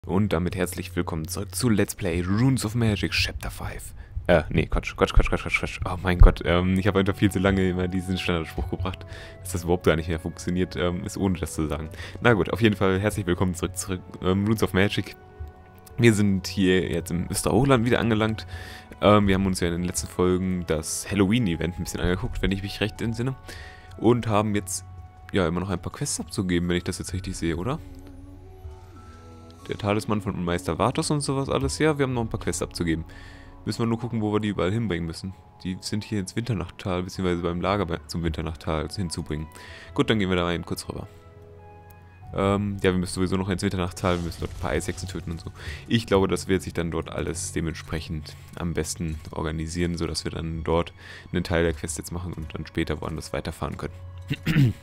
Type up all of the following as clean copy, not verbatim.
Und damit herzlich willkommen zurück zu Let's Play Runes of Magic Chapter 5. Nee, Quatsch. Oh mein Gott, ich habe einfach viel zu lange immer diesen Standardspruch gebracht, dass das überhaupt gar nicht mehr funktioniert, ist ohne das zu sagen. Na gut, auf jeden Fall herzlich willkommen zurück zu Runes of Magic. Wir sind hier jetzt im Österhochland wieder angelangt. Wir haben uns ja in den letzten Folgen das Halloween-Event ein bisschen angeguckt, wenn ich mich recht entsinne. Und haben jetzt ja immer noch ein paar Quests abzugeben, wenn ich das jetzt richtig sehe, oder? Der Talisman von Meister Vatos und sowas alles. Ja, wir haben noch ein paar Quests abzugeben. Müssen wir nur gucken, wo wir die überall hinbringen müssen. Die sind hier ins Winternachtal, beziehungsweise beim Lager zum Winternachtal hinzubringen. Gut, dann gehen wir da rein kurz rüber. Ja, wir müssen sowieso noch ins Winternachtal, wir müssen dort ein paar Eishexen töten und so. Ich glaube, das wird sich dann dort alles dementsprechend am besten organisieren, sodass wir dann dort einen Teil der Quest jetzt machen und dann später woanders weiterfahren können.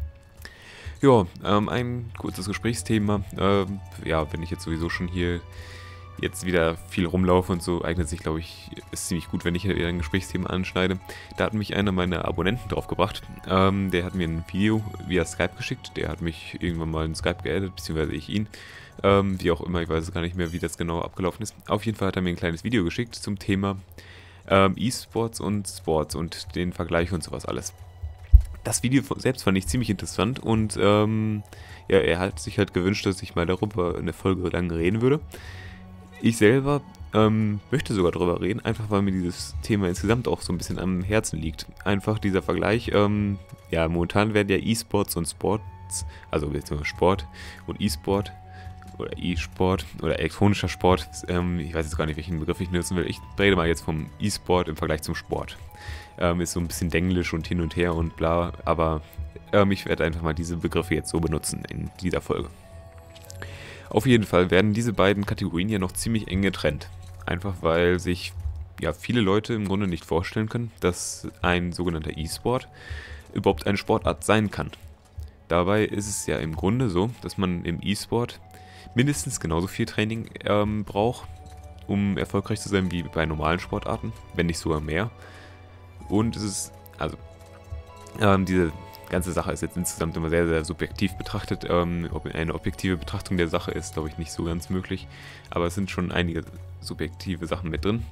Ja, ein kurzes Gesprächsthema. Ja, wenn ich jetzt sowieso schon hier jetzt wieder viel rumlaufe und so, eignet sich, glaube ich, ist ziemlich gut, wenn ich hier wieder ein Gesprächsthema anschneide. Da hat mich einer meiner Abonnenten drauf gebracht. Der hat mir ein Video via Skype geschickt. Der hat mich irgendwann mal in Skype geaddet, beziehungsweise ich ihn. Wie auch immer, ich weiß gar nicht mehr, wie das genau abgelaufen ist. Auf jeden Fall hat er mir ein kleines Video geschickt zum Thema E-Sports und Sports und den Vergleich und sowas alles. Das Video selbst fand ich ziemlich interessant und ja, er hat sich halt gewünscht, dass ich mal darüber eine Folge lang reden würde. Ich selber möchte sogar darüber reden, einfach weil mir dieses Thema insgesamt auch so ein bisschen am Herzen liegt. Einfach dieser Vergleich, ja, momentan werden ja E-Sports und Sports, also Sport und E-Sport oder E-Sport oder elektronischer Sport, ich weiß jetzt gar nicht, welchen Begriff ich nutzen will. Ich rede mal jetzt vom E-Sport im Vergleich zum Sport. Ist so ein bisschen denglisch und hin und her und bla, aber ich werde einfach mal diese Begriffe jetzt so benutzen in dieser Folge. Auf jeden Fall werden diese beiden Kategorien ja noch ziemlich eng getrennt. Einfach weil sich ja viele Leute im Grunde nicht vorstellen können, dass ein sogenannter E-Sport überhaupt eine Sportart sein kann. Dabei ist es ja im Grunde so, dass man im E-Sport mindestens genauso viel Training braucht, um erfolgreich zu sein wie bei normalen Sportarten, wenn nicht sogar mehr. Und es ist, also, diese ganze Sache ist jetzt insgesamt immer sehr, sehr subjektiv betrachtet. Eine objektive Betrachtung der Sache ist, glaube ich, nicht so ganz möglich. Aber es sind schon einige subjektive Sachen mit drin.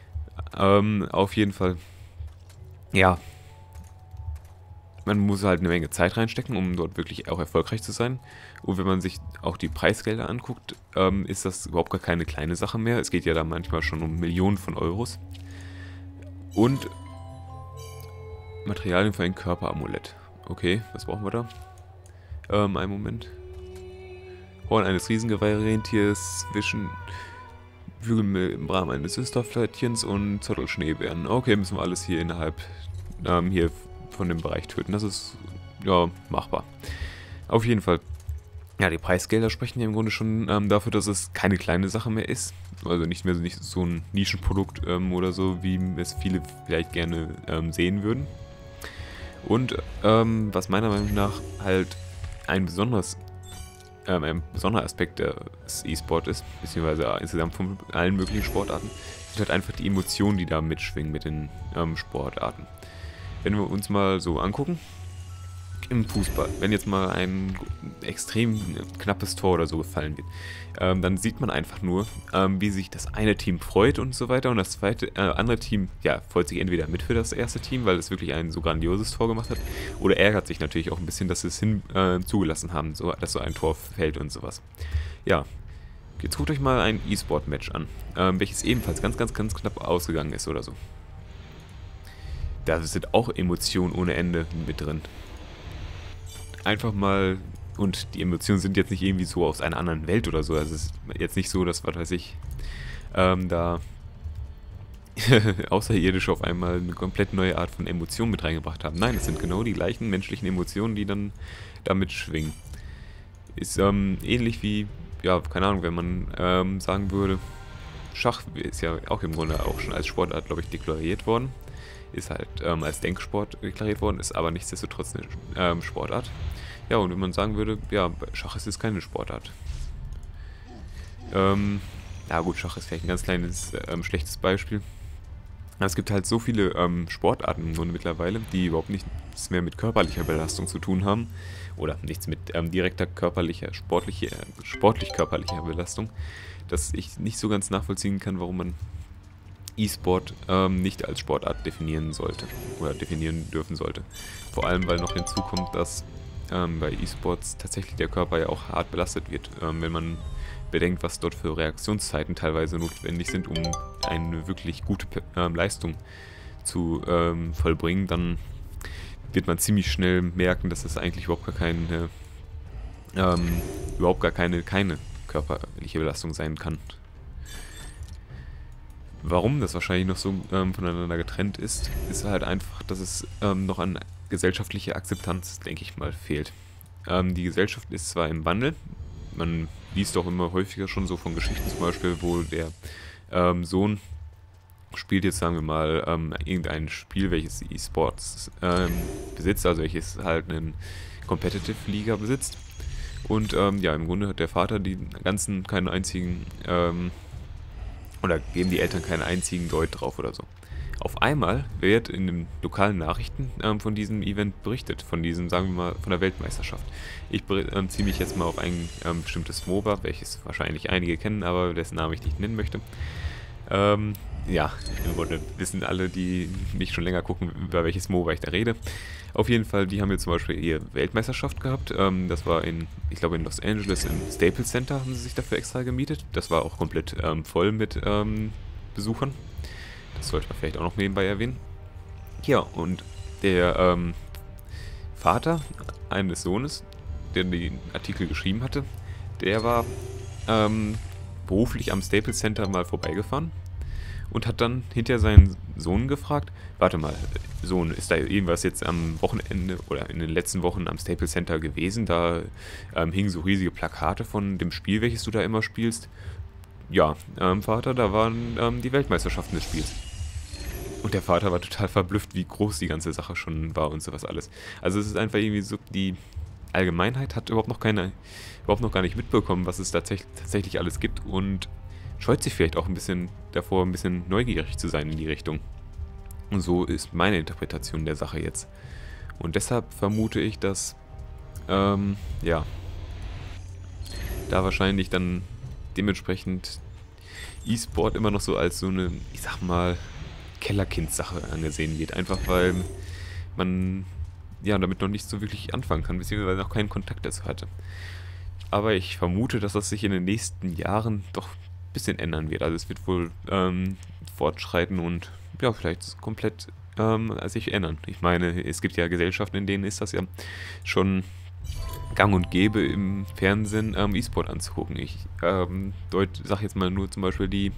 Auf jeden Fall, ja, man muss halt eine Menge Zeit reinstecken, um dort wirklich auch erfolgreich zu sein. Und wenn man sich auch die Preisgelder anguckt, ist das überhaupt gar keine kleine Sache mehr. Es geht ja da manchmal schon um Millionen von Euros. Und Materialien für ein Körperamulett. Okay, was brauchen wir da? Einen Moment. Horn eines Riesengeweih-Rentiers, Wischen, Bügel im Rahmen eines Süsterflettchens und Zottelschneebären. Okay, müssen wir alles hier innerhalb hier von dem Bereich töten. Das ist, ja, machbar. Auf jeden Fall. Ja, die Preisgelder sprechen ja im Grunde schon dafür, dass es keine kleine Sache mehr ist. Also nicht mehr so ein Nischenprodukt oder so, wie es viele vielleicht gerne sehen würden. Und was meiner Meinung nach halt ein besonderer Aspekt des E-Sport ist, beziehungsweise insgesamt von allen möglichen Sportarten, sind halt einfach die Emotionen, die da mitschwingen mit den Sportarten. Wenn wir uns mal so angucken, im Fußball, wenn jetzt mal ein extrem knappes Tor oder so gefallen wird, dann sieht man einfach nur, wie sich das eine Team freut und so weiter und das andere Team, ja, freut sich entweder mit für das erste Team, weil es wirklich ein so grandioses Tor gemacht hat, oder ärgert sich natürlich auch ein bisschen, dass sie es zugelassen haben, so, dass so ein Tor fällt und sowas. Ja, jetzt guckt euch mal ein E-Sport-Match an, welches ebenfalls ganz knapp ausgegangen ist oder so. Da sind auch Emotionen ohne Ende mit drin. Einfach mal, und die Emotionen sind jetzt nicht irgendwie so aus einer anderen Welt oder so, also es ist jetzt nicht so, dass, was weiß ich, da Außerirdische auf einmal eine komplett neue Art von Emotionen mit reingebracht haben. Nein, es sind genau die gleichen menschlichen Emotionen, die dann damit schwingen. Ist ähnlich wie, ja, keine Ahnung, wenn man sagen würde, Schach ist ja auch im Grunde auch schon als Sportart, glaube ich, deklariert worden. Ist halt als Denksport deklariert worden, ist aber nichtsdestotrotz eine Sportart. Ja, und wenn man sagen würde, ja, Schach ist jetzt keine Sportart. Ja gut, Schach ist vielleicht ein ganz kleines, schlechtes Beispiel. Es gibt halt so viele Sportarten im Grunde mittlerweile, die überhaupt nichts mehr mit körperlicher Belastung zu tun haben. Oder nichts mit direkter körperlicher, sportlich körperlicher Belastung, dass ich nicht so ganz nachvollziehen kann, warum man E-Sport nicht als Sportart definieren sollte oder definieren dürfen sollte. Vor allem, weil noch hinzukommt, dass bei E-Sports tatsächlich der Körper ja auch hart belastet wird, wenn man bedenkt, was dort für Reaktionszeiten teilweise notwendig sind, um eine wirklich gute Leistung zu vollbringen, dann wird man ziemlich schnell merken, dass es eigentlich überhaupt gar keine körperliche Belastung sein kann. Warum das wahrscheinlich noch so voneinander getrennt ist, ist halt einfach, dass es noch an gesellschaftlicher Akzeptanz, denke ich mal, fehlt. Die Gesellschaft ist zwar im Wandel, man liest auch immer häufiger schon so von Geschichten zum Beispiel, wo der Sohn spielt jetzt, sagen wir mal, irgendein Spiel, welches E-Sports besitzt, also welches halt einen Competitive Liga besitzt. Und ja, im Grunde hat der Vater die ganzen keinen einzigen, oder geben die Eltern keinen einzigen Deut drauf oder so. Auf einmal wird in den lokalen Nachrichten von diesem Event berichtet, von diesem, sagen wir mal, von der Weltmeisterschaft. Ich ziehe mich jetzt mal auf ein bestimmtes MOBA, welches wahrscheinlich einige kennen, aber dessen Namen ich nicht nennen möchte. Ja, im Grunde wissen alle, die mich schon länger gucken, über welches MOBA ich da rede. Auf jeden Fall, die haben jetzt zum Beispiel ihre Weltmeisterschaft gehabt. Das war ich glaube in Los Angeles im Staples Center haben sie sich dafür extra gemietet. Das war auch komplett voll mit Besuchern. Das sollte man vielleicht auch noch nebenbei erwähnen. Ja, und der Vater eines Sohnes, der den Artikel geschrieben hatte, der war beruflich am Staples Center mal vorbeigefahren und hat dann hinterher seinen Sohn gefragt, warte mal, Sohn, ist da irgendwas jetzt am Wochenende oder in den letzten Wochen am Staples Center gewesen? Da hingen so riesige Plakate von dem Spiel, welches du da immer spielst. Ja, Vater, da waren die Weltmeisterschaften des Spiels. Und der Vater war total verblüfft, wie groß die ganze Sache schon war und sowas alles. Also es ist einfach irgendwie so, die Allgemeinheit hat überhaupt noch gar nicht mitbekommen, was es tatsächlich alles gibt und scheut sich vielleicht auch ein bisschen davor, ein bisschen neugierig zu sein in die Richtung. Und so ist meine Interpretation der Sache jetzt. Und deshalb vermute ich, dass, ja, da wahrscheinlich dann dementsprechend E-Sport immer noch so als so eine, ich sag mal, Kellerkind-Sache angesehen wird. Einfach weil man ja damit noch nicht so wirklich anfangen kann, beziehungsweise noch keinen Kontakt dazu hatte. Aber ich vermute, dass das sich in den nächsten Jahren doch ein bisschen ändern wird. Also es wird wohl fortschreiten und ja, vielleicht komplett sich ändern. Ich meine, es gibt ja Gesellschaften, in denen ist das ja schon gang und gäbe im Fernsehen E-Sport anzugucken. Ich sage jetzt mal nur zum Beispiel die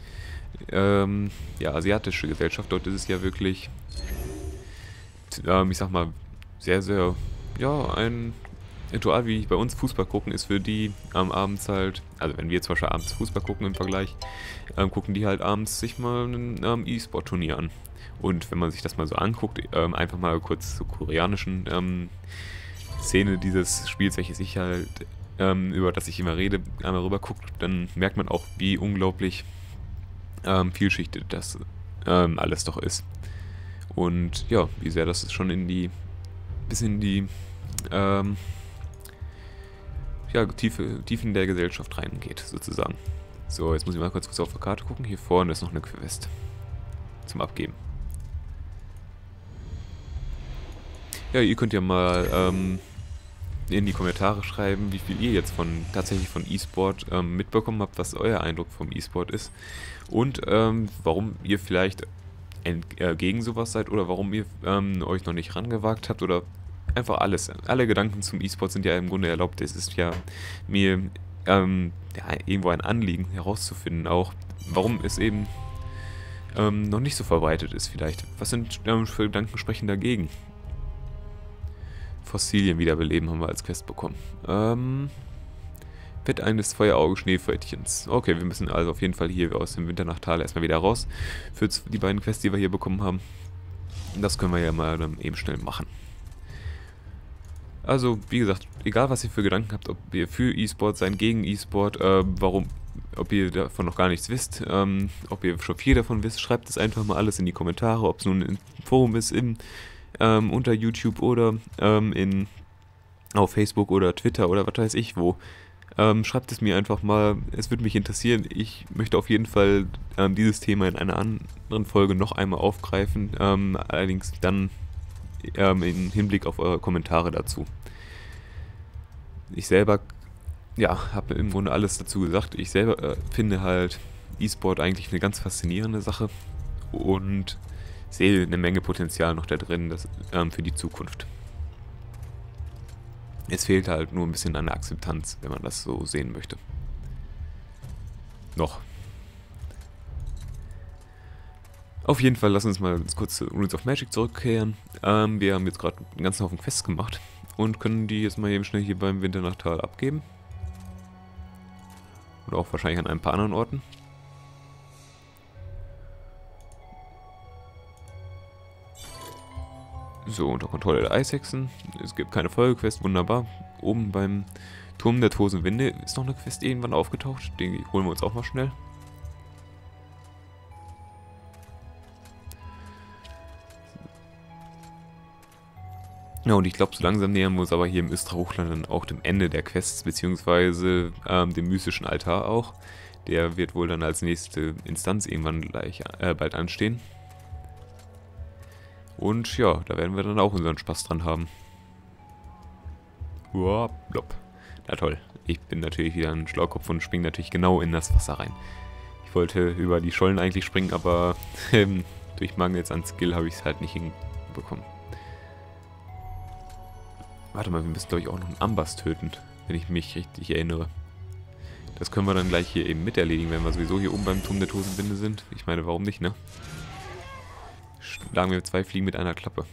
ja, asiatische Gesellschaft. Dort ist es ja wirklich, ich sag mal, sehr, sehr, ja, ein Ritual, wie bei uns Fußball gucken, ist für die abends halt, also wenn wir zum Beispiel abends Fußball gucken im Vergleich, gucken die halt abends sich mal ein E-Sport-Turnier an. Und wenn man sich das mal so anguckt, einfach mal kurz zur koreanischen Szene dieses Spiels, welches ich halt, über das ich immer rede, einmal rüber guckt, dann merkt man auch, wie unglaublich vielschichtig das alles doch ist. Und ja, wie sehr das schon bis in die ja, Tiefen der Gesellschaft reingeht, sozusagen. So, jetzt muss ich mal kurz auf der Karte gucken. Hier vorne ist noch eine Quest zum Abgeben. Ja, ihr könnt ja mal in die Kommentare schreiben, wie viel ihr jetzt tatsächlich von E-Sport mitbekommen habt, was euer Eindruck vom E-Sport ist und warum ihr vielleicht gegen sowas seid oder warum ihr euch noch nicht rangewagt habt oder einfach alles. Alle Gedanken zum E-Sport sind ja im Grunde erlaubt. Es ist ja mir ja, irgendwo ein Anliegen herauszufinden, auch warum es eben noch nicht so verbreitet ist vielleicht. Was sind für Gedanken sprechen dagegen? Fossilien wiederbeleben haben wir als Quest bekommen. Bett eines Feuerauge-Schneefötchens. Okay, wir müssen also auf jeden Fall hier aus dem Winternachtal erstmal wieder raus. Für die beiden Quests, die wir hier bekommen haben. Das können wir ja mal dann eben schnell machen. Also, wie gesagt, egal was ihr für Gedanken habt, ob ihr für E-Sport seid, gegen E-Sport, warum ob ihr davon noch gar nichts wisst, ob ihr schon viel davon wisst, schreibt es einfach mal alles in die Kommentare, ob es nun im Forum ist, unter YouTube oder auf Facebook oder Twitter oder was weiß ich wo. Schreibt es mir einfach mal, es würde mich interessieren. Ich möchte auf jeden Fall dieses Thema in einer anderen Folge noch einmal aufgreifen, allerdings dann im Hinblick auf eure Kommentare dazu. Ich selber, ja, habe im Grunde alles dazu gesagt. Ich selber finde halt E-Sport eigentlich eine ganz faszinierende Sache und sehe eine Menge Potenzial noch da drin für die Zukunft. Es fehlt halt nur ein bisschen an der Akzeptanz, wenn man das so sehen möchte. Noch. Auf jeden Fall, lass uns mal kurz zu Runes of Magic zurückkehren. Wir haben jetzt gerade einen ganzen Haufen Quests gemacht und können die jetzt mal eben schnell hier beim Winternachtal abgeben. Und auch wahrscheinlich an ein paar anderen Orten. So, unter Kontrolle der Eishexen. Es gibt keine Folgequest, wunderbar. Oben beim Turm der Tosen Winde ist noch eine Quest irgendwann aufgetaucht. Den holen wir uns auch mal schnell. Ja, und ich glaube, so langsam nähern wir uns aber hier im Östra-Hochland dann auch dem Ende der Quests, beziehungsweise dem mystischen Altar auch. Der wird wohl dann als nächste Instanz irgendwann bald anstehen. Und ja, da werden wir dann auch unseren Spaß dran haben. Uah, blopp. Na toll, ich bin natürlich wieder ein Schlaukopf und springe natürlich genau in das Wasser rein. Ich wollte über die Schollen eigentlich springen, aber durch Mangels an Skill habe ich es halt nicht hinbekommen. Warte mal, wir müssen glaube ich auch noch einen Amboss töten, wenn ich mich richtig erinnere. Das können wir dann gleich hier eben mit erledigen, wenn wir sowieso hier oben beim Turm der Tosenwinde sind. Ich meine, warum nicht, ne? Schlagen wir 2 Fliegen mit einer Klappe.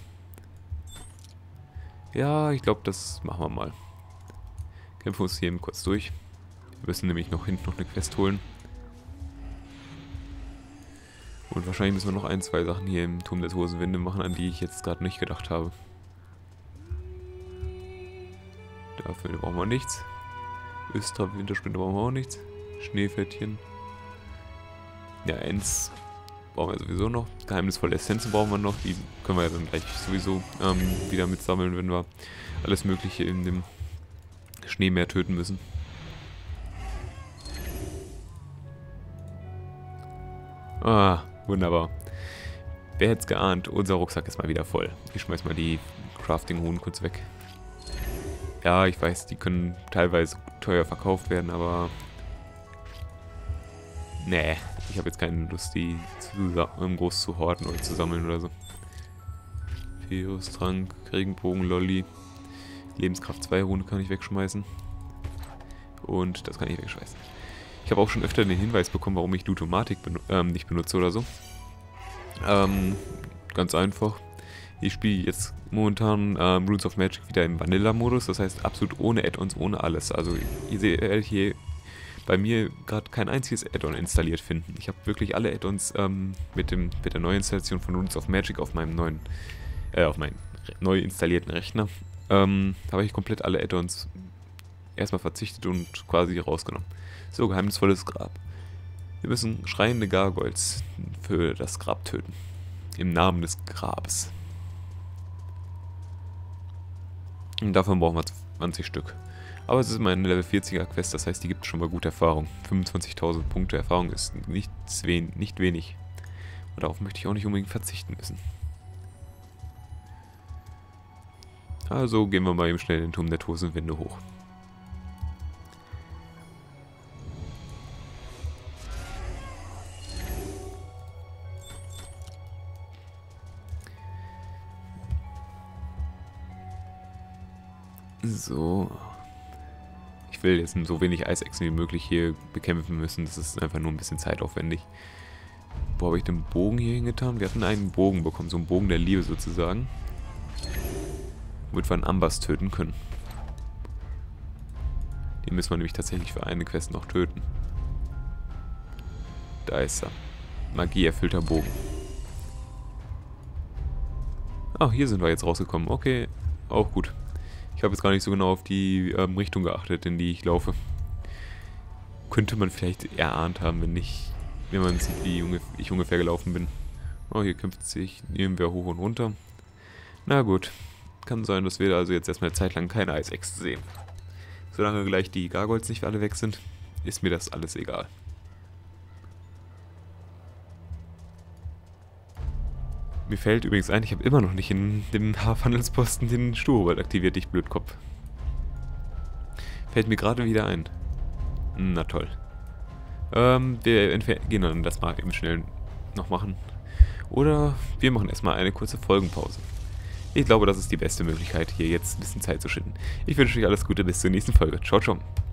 Ja, ich glaube, das machen wir mal. Kämpfen uns hier eben kurz durch. Wir müssen nämlich noch hinten noch eine Quest holen. Und wahrscheinlich müssen wir noch 1, 2 Sachen hier im Turm der Tosenwinde machen, an die ich jetzt gerade nicht gedacht habe. Dafür brauchen wir nichts. Östra Wintersprinter brauchen wir auch nichts. Schneefettchen. Ja, Ents brauchen wir sowieso noch. Geheimnisvolle Essenzen brauchen wir noch. Die können wir ja dann gleich sowieso wieder mitsammeln, wenn wir alles Mögliche in dem Schneemeer töten müssen. Ah, wunderbar. Wer hätte es geahnt? Unser Rucksack ist mal wieder voll. Ich schmeiß mal die Crafting-Huhn kurz weg. Ja, ich weiß, die können teilweise teuer verkauft werden, aber nee, ich habe jetzt keine Lust, die groß zu horten oder zu sammeln oder so. Virustrank, Regenbogen, Lolli, Lebenskraft 2 Rune kann ich wegschmeißen. Und das kann ich wegschmeißen. Ich habe auch schon öfter den Hinweis bekommen, warum ich Lutomatik nicht benutze oder so. Ganz einfach. Ich spiele jetzt momentan Runes of Magic wieder im Vanilla-Modus, das heißt absolut ohne Add-ons, ohne alles. Also ihr seht hier bei mir gerade kein einziges Add-on installiert finden. Ich habe wirklich alle Add-ons mit der Neuinstallation von Runes of Magic auf meinem neu installierten Rechner. Habe ich komplett alle Add-ons erstmal verzichtet und quasi rausgenommen. So, geheimnisvolles Grab. Wir müssen schreiende Gargoyles für das Grab töten. Im Namen des Grabes. Und davon brauchen wir 20 Stück. Aber es ist immer eine Level 40er Quest, das heißt, die gibt schon mal gute Erfahrung. 25.000 Punkte Erfahrung ist nicht wenig. Und darauf möchte ich auch nicht unbedingt verzichten müssen. Also gehen wir mal eben schnell den Turm der Tosenwinde hoch. So. Ich will jetzt so wenig Eisechsen wie möglich hier bekämpfen müssen. Das ist einfach nur ein bisschen zeitaufwendig. Wo habe ich den Bogen hier hingetan? Wir hatten einen Bogen bekommen, so einen Bogen der Liebe sozusagen. Womit wir einen Amboss töten können. Den müssen wir nämlich tatsächlich für eine Quest noch töten. Da ist er. Magieerfüllter Bogen. Ah, hier sind wir jetzt rausgekommen. Okay, auch gut. Ich habe jetzt gar nicht so genau auf die Richtung geachtet, in die ich laufe. Könnte man vielleicht erahnt haben, wenn man sieht, wie ich ungefähr gelaufen bin. Oh, hier kämpft sich irgendwer hoch und runter. Na gut. Kann sein, dass wir da also jetzt erstmal eine Zeit lang keine Eisechsen sehen. Solange gleich die Gargoyles nicht alle weg sind, ist mir das alles egal. Mir fällt übrigens ein, ich habe immer noch nicht in dem Hafhandelsposten den Sturwald aktiviert, ich Blödkopf. Fällt mir gerade wieder ein. Na toll. Wir gehen dann das mal eben schnell noch machen. Oder wir machen erstmal eine kurze Folgenpause. Ich glaube, das ist die beste Möglichkeit, hier jetzt ein bisschen Zeit zu schinden. Ich wünsche euch alles Gute bis zur nächsten Folge. Ciao, ciao.